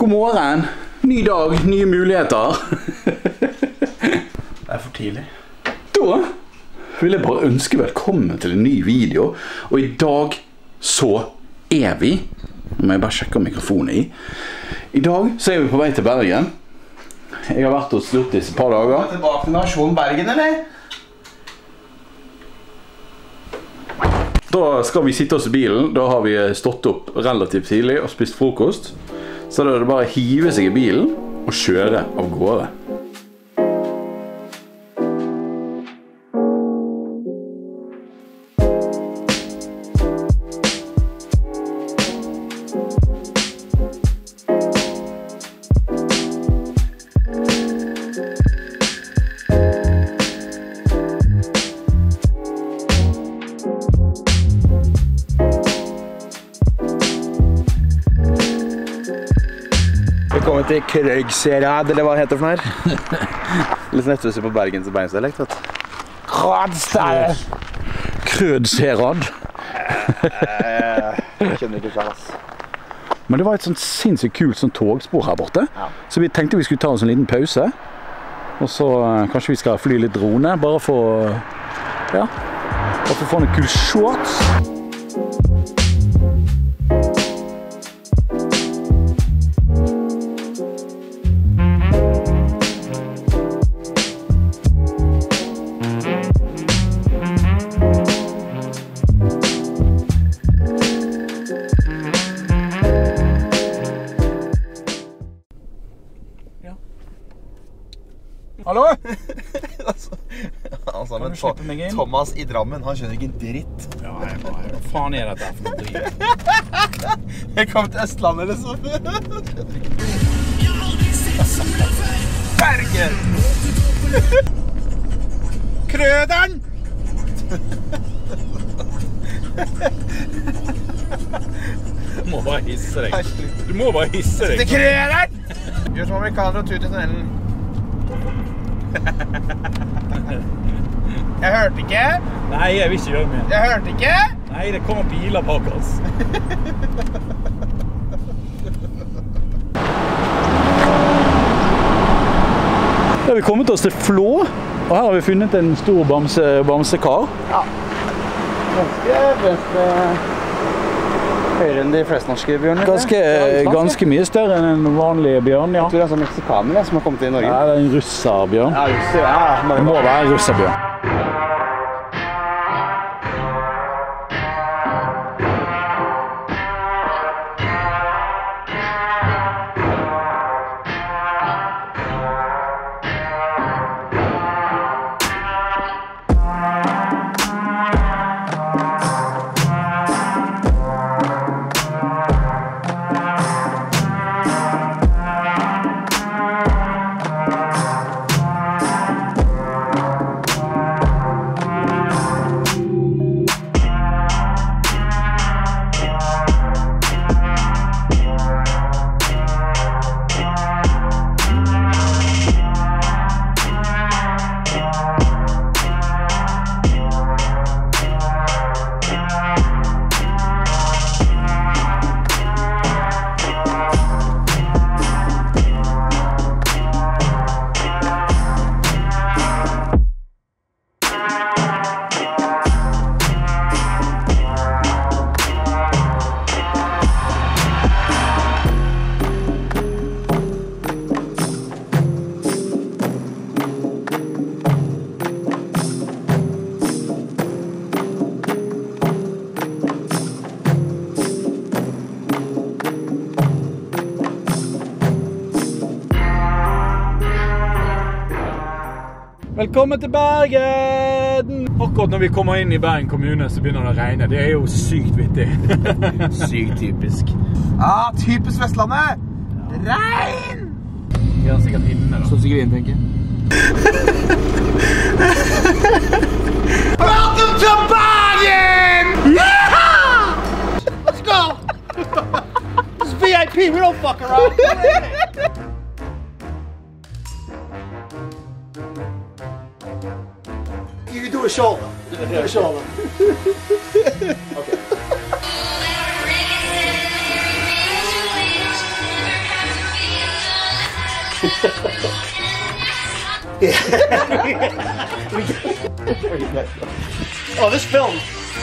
God morgen, ny dag, nye muligheter. Det for tidlig. Da vil jeg bare ønske velkommen til en ny video. Og i dag så vi, nå må jeg bare sjekke om mikrofonen i. I dag så vi på vei til Bergen. Jeg har vært hos Luttis et par dager. Tilbake til Nasjon Bergen, eller? Da skal vi sitte oss i bilen. Da har vi stått opp relativt tidlig og spist frokost. Så da er det bare å hive seg i bilen og kjøre av gårde. Velkommen til Krøgserad, eller hva det heter for noe her. Litt netthuset på Bergens beinsdialekt, vet du. Krøgserad. Krøgserad. Jeg kjenner ikke selv, ass. Men det var et sånt sinnssykt kult sånt togspor her borte. Ja. Så vi tenkte vi skulle ta oss en liten pause. Og så kanskje vi skal fly litt drone, bare for å få noen kul shots. Hallo? Han sa med Thomas i Drammen, han skjønner ikke en dritt. Ja, hva faen er dette for noe dritt? Jeg kom til Østlandet, liksom. Bergen! Krøderen! Du må bare hisse deg. Du må bare hisse deg. Det krøderen! Gjør som amerikaner og tut i tunnelen. Jeg hørte ikke. Nei, jeg vil ikke gjøre mer. Jeg hørte ikke. Nei, det kommer biler bak oss. Da har vi kommet oss til Flå, og her har vi funnet en stor bamsekar. Ja. Ganske høyere enn de fleste norske bjørner. Ganske mye større enn en vanlig bjørn, ja. Jeg tror det er en sånn meksikaner som har kommet til Norge. Ja, det er en russerbjørn. Ja, russer, ja. Det må være en russerbjørn. Velkommen til Bergen! Akkurat når vi kommer inn i Bergen kommune så begynner det å regne. Det er jo sykt vittig. Sykt typisk. Ja, typisk Vestlandet! Ja. Regn! Vi er sikkert inne da. Så sikkert inne, tenker jeg. Welcome to Bergen! Yeah! Let's go! This is VIP, we don't fuck around. You can do a shoulder. Do a shoulder. Okay. Oh, this film.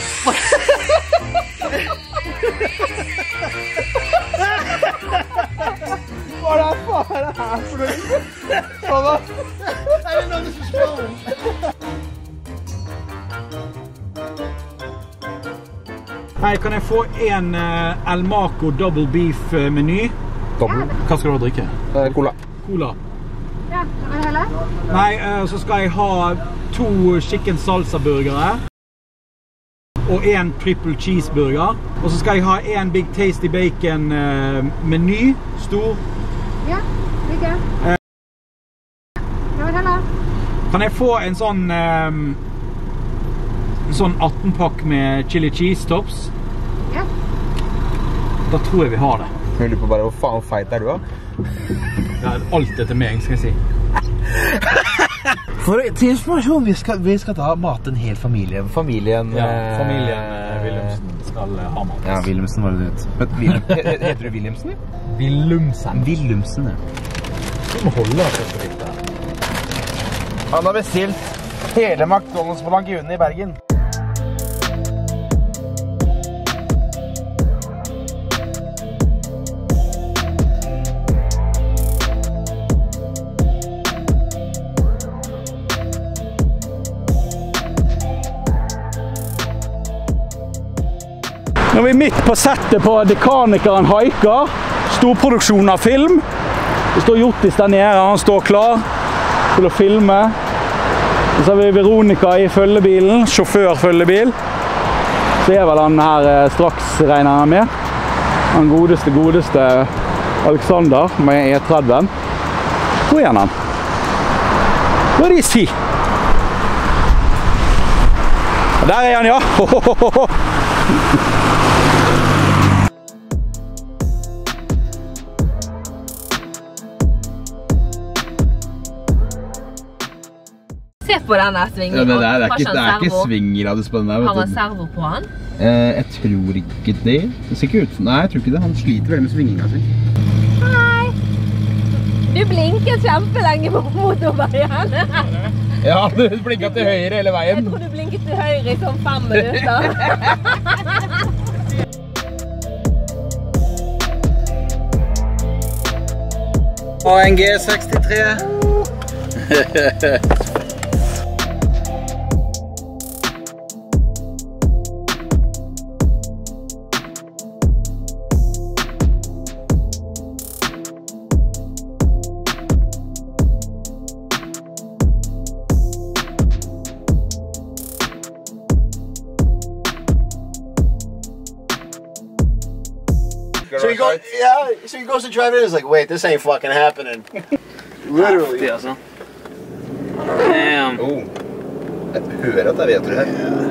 Hva faen er det her for noe? I didn't know this was filming. Hei, kan jeg få en El Maco Double Beef meny? Dobbel. Hva skal du drikke? Cola. Cola. Ja, vil du heller? Nei, så skal jeg ha 2 chicken salsa burgere. Og en triple cheeseburger. Og så skal jeg ha en Big Tasty Bacon meny, stor. Ja, like. Hva vil du heller? Kan jeg få en sånn 18-pakk med chili cheese tops? Ja. Da tror jeg vi har det. Jeg lurer på bare hvor faen feit er du da? Ja, alt er til meg, skal jeg si. For til informasjon, vi skal da mate en hel familie. Familien Wilhelmsen skal ha mat. Ja, Wilhelmsen var det ut. Heter du Wilhelmsen? Wilhelmsen, ja. Du må holde deg for litt der. Han har bestilt hele McDonald's på Lagunen i Bergen. Nå er vi midt på settet på Dekanikeren Haiker. Storproduksjon av film. Det står Jottis der nede, han står klar til å filme. Så har vi Veronica i følgebilen, sjåfør-følgebil. Så er vel han her straks regner han med. Han godeste Alexander med E30. Hvor er han? Hvor er de si? Der er han, ja. Se på denne svingen. Ja, det er ikke svingradius på den der. Har han servo på han? Jeg tror ikke det. Det ser ikke ut. Nei, jeg tror ikke det. Han sliter veldig med svinginga si. Hei! Du blinker kjempelenge på motorveien. Ja, du blinket til høyre hele veien. Jeg tror du blinket til høyre i sånn 5 minutter. ANG 63. So he goes to drive in, he's like, wait, this ain't fucking happening. Literally. Damn. Oh. Jeg hører at jeg vet det her.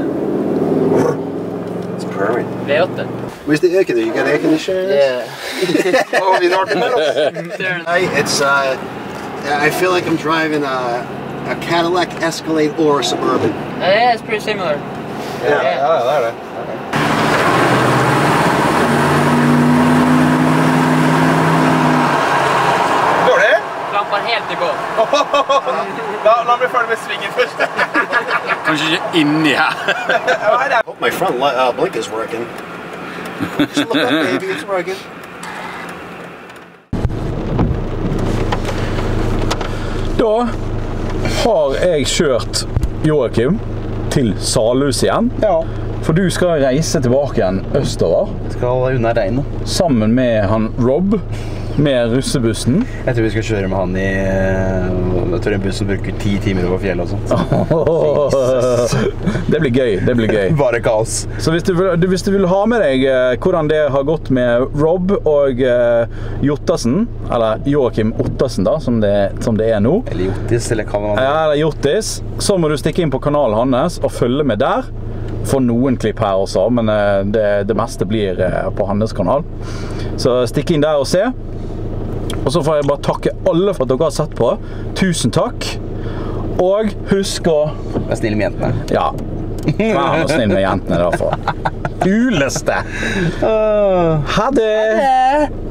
It's purring. V8. Where's the air conditioner? You got air conditioner? Yeah. Oh, vi har det med oss. It's I feel like I'm driving a Cadillac Escalade or a Suburban. Yeah, it's pretty similar. Ja, det er det. Lamper helt i båt. La meg følge med svingen først. Kanskje ikke inni her. I hope my front blink is working. Just look up, baby, it's working. Da har jeg kjørt Joakim til Salhus igjen. Ja. For du skal reise tilbake igjen østover. Skal unna regnet. Sammen med han Rob, med russebussen. Jeg tror vi skal kjøre med han i... Jeg tror den bussen bruker 10 timer over fjellet og sånt. Det blir gøy, det blir gøy. Bare kaos. Så hvis du vil ha med deg hvordan det har gått med Rob og Jottassen, eller Joakim Ottassen da, som det er nå. Eller Jottis, eller hva man... Ja, eller Jottis. Så må du stikke inn på kanalen hans og følge med der. For noen klipp her også, men det meste blir på hans kanal. Så stikk inn der og se. Og så får jeg bare takke alle for at dere har sett på. Tusen takk. Og husk å... Vær snill med jentene. Ja. Vær snill med jentene derfor. Kuleste. Ha det!